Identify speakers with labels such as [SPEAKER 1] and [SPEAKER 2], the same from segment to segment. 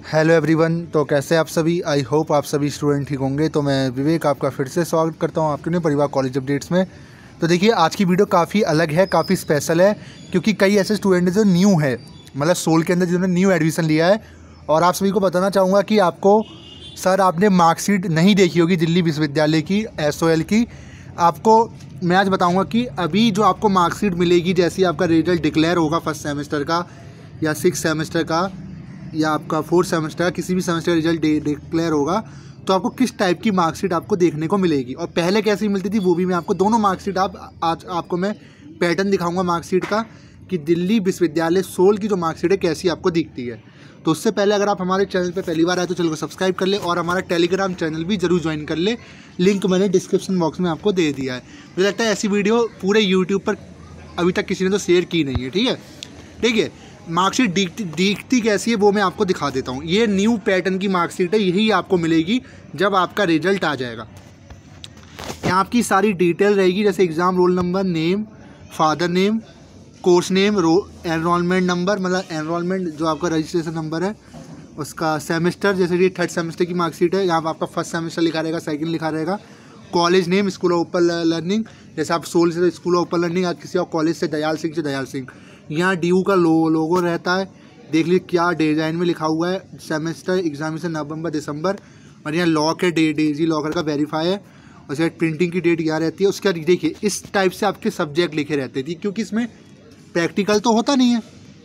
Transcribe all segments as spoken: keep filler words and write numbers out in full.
[SPEAKER 1] Hello everyone. तो कैसे आप सभी? आई होप आप सभी स्टूडेंट ठीक होंगे। तो मैं विवेक आपका फिर से स्वागत करता हूं आपके नए परिवार कॉलेज अपडेट्स में। तो देखिए, आज की वीडियो काफ़ी अलग है, काफ़ी स्पेशल है, क्योंकि कई ऐसे स्टूडेंट हैं जो न्यू है, मतलब सोल के अंदर जिन्होंने न्यू एडमिशन लिया है। और आप सभी को बताना चाहूँगा कि आपको सर आपने मार्कशीट नहीं देखी होगी दिल्ली विश्वविद्यालय की एस ओ एल की। आपको मैं आज बताऊँगा कि अभी जो आपको मार्कशीट मिलेगी, जैसे आपका रिजल्ट डिक्लेयर होगा फर्स्ट सेमेस्टर का या सिक्स सेमेस्टर का या आपका फोर्थ सेमेस्टर, किसी भी सेमेस्टर रिजल्ट डिक्लेयर होगा, तो आपको किस टाइप की मार्कशीट आपको देखने को मिलेगी और पहले कैसी मिलती थी वो भी मैं आपको दोनों मार्कशीट आप आज आपको मैं पैटर्न दिखाऊंगा मार्कशीट का कि दिल्ली विश्वविद्यालय सोल की जो मार्कशीट है कैसी आपको दिखती है। तो उससे पहले अगर आप हमारे चैनल पर पहली बार आए तो चैनल को सब्सक्राइब कर ले और हमारा टेलीग्राम चैनल भी जरूर ज्वाइन कर ले। लिंक मैंने डिस्क्रिप्शन बॉक्स में आपको दे दिया है। मुझे लगता है ऐसी वीडियो पूरे यूट्यूब पर अभी तक किसी ने तो शेयर की नहीं है। ठीक है ठीक है मार्कशीट दिखती दिखती कैसी है वो मैं आपको दिखा देता हूँ। ये न्यू पैटर्न की मार्कशीट है, यही आपको मिलेगी जब आपका रिजल्ट आ जाएगा। यहाँ आपकी सारी डिटेल रहेगी, जैसे exam roll number, name, father name, course name, row enrolment number, मतलब एनरोलमेंट जो आपका रजिस्ट्रेशन नंबर है, उसका सेमेस्टर, जैसे ये थर्ड सेमेस्टर की मार्कशीट है, यहाँ पर आपका फर्स्ट सेमेस्टर लिखा रहेगा, सेकेंड लिखा रहेगा, college name, school of open learning, जैसे आप सोल से स्कूल ऑफ ओपन लर्निंग, या किसी और कॉलेज से दयाल सिंह से दयाल सिंह। यहाँ डी यू का लो लोगो रहता है, देख लीजिए क्या डिज़ाइन में लिखा हुआ है, सेमेस्टर एग्जामिनेशन नवंबर दिसंबर, और यहाँ लॉक है, डे डेजी लॉकर का वेरीफाई है, और शायद प्रिंटिंग की डेट यहाँ रहती है। उसके बाद देखिए इस टाइप से आपके सब्जेक्ट लिखे रहते थे, क्योंकि इसमें प्रैक्टिकल तो होता नहीं है।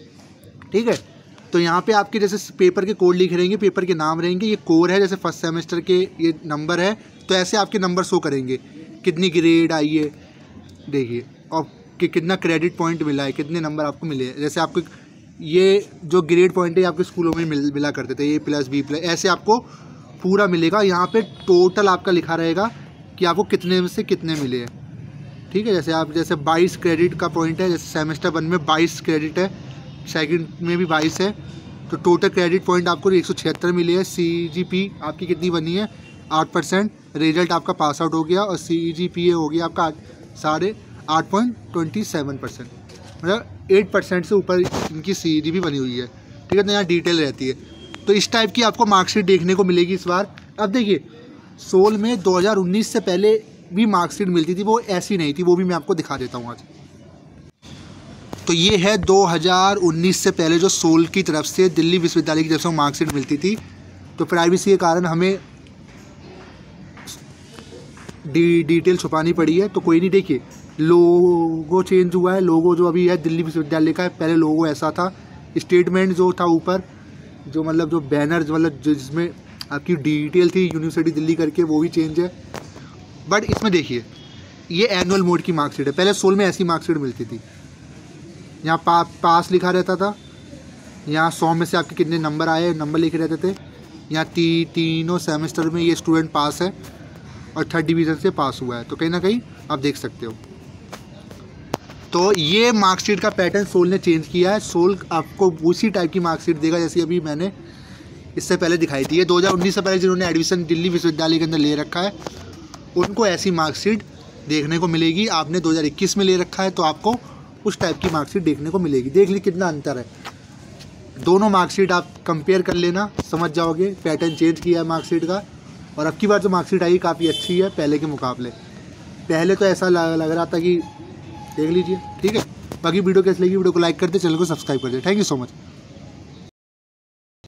[SPEAKER 1] ठीक है, तो यहाँ पे आपके जैसे पेपर के कोड लिखे रहेंगे, पेपर के नाम रहेंगे, ये कोर है, जैसे फर्स्ट सेमेस्टर के ये नंबर है, तो ऐसे आपके नंबर शो करेंगे, कितनी ग्रेड आई है देखिए, और कि कितना क्रेडिट पॉइंट मिला है, कितने नंबर आपको मिले हैं। जैसे आपको ये जो ग्रेड पॉइंट है आपके स्कूलों में मिल मिला करते थे, ए प्लस बी प्लस, ऐसे आपको पूरा मिलेगा। यहाँ पे टोटल आपका लिखा रहेगा कि आपको कितने में से कितने मिले हैं। ठीक है, जैसे आप जैसे बाईस क्रेडिट का पॉइंट है, जैसे सेमेस्टर वन में बाईस क्रेडिट है, सेकंड में भी बाईस है, तो टोटल क्रेडिट पॉइंट आपको एक सौ छिहत्तर मिले हैं। सी जी पी आपकी कितनी बनी है? आठ परसेंट। रिजल्ट आपका पास आउट हो गया और सी जी पी ए हो गया आपका साढ़े आठ पॉइंट ट्वेंटी सेवन परसेंट, मतलब एट परसेंट से ऊपर इनकी सी जी पी बनी हुई है। ठीक है, तो यहाँ डिटेल रहती है। तो इस टाइप की आपको मार्कशीट देखने को मिलेगी इस बार। अब देखिए, सोल में दो हज़ार उन्नीस से पहले भी मार्कशीट मिलती थी, वो ऐसी नहीं थी, वो भी मैं आपको दिखा देता हूँ आज। तो ये है दो हज़ार उन्नीस से पहले जो सोल की तरफ से दिल्ली विश्वविद्यालय की तरफ से मार्कशीट मिलती थी। तो प्राइवेसी के कारण हमें डी डिटेल छुपानी पड़ी है, तो कोई नहीं। देखिए, लोगो चेंज हुआ है, लोगो जो अभी है दिल्ली विश्वविद्यालय का है, पहले लोगो ऐसा था। स्टेटमेंट जो था ऊपर, जो मतलब जो बैनर मतलब जिसमें आपकी डिटेल थी यूनिवर्सिटी दिल्ली करके, वो भी चेंज है। बट इसमें देखिए, ये एनुअल मोड की मार्कशीट है। पहले सोल में ऐसी मार्कशीट मिलती थी, यहाँ पा, पास लिखा रहता था, यहाँ सौ में से आपके कितने नंबर आए नंबर लिखे रहते थे, यहाँ ती, तीनों सेमेस्टर में ये स्टूडेंट पास है और थर्ड डिवीज़न से पास हुआ है, तो कहीं ना कहीं आप देख सकते हो। तो ये मार्कशीट का पैटर्न सोल ने चेंज किया है। सोल आपको उसी टाइप की मार्कशीट देगा जैसे अभी मैंने इससे पहले दिखाई थी। ये दो हज़ार उन्नीस से पहले जिन्होंने एडमिशन दिल्ली विश्वविद्यालय के अंदर ले रखा है, उनको ऐसी मार्कशीट देखने को मिलेगी। आपने दो हज़ार इक्कीस में ले रखा है तो आपको उस टाइप की मार्कशीट देखने को मिलेगी। देख ली कितना अंतर है, दोनों मार्कशीट आप कंपेयर कर लेना, समझ जाओगे पैटर्न चेंज किया है मार्कशीट का। और अब की बार जो मार्कशीट आई काफ़ी अच्छी है पहले के मुकाबले। पहले तो ऐसा लग रहा था कि देख लीजिए। ठीक है, बाकी वीडियो कैसी लगी, वीडियो को लाइक कर दे, चैनल को सब्सक्राइब कर दे। Thank you so much.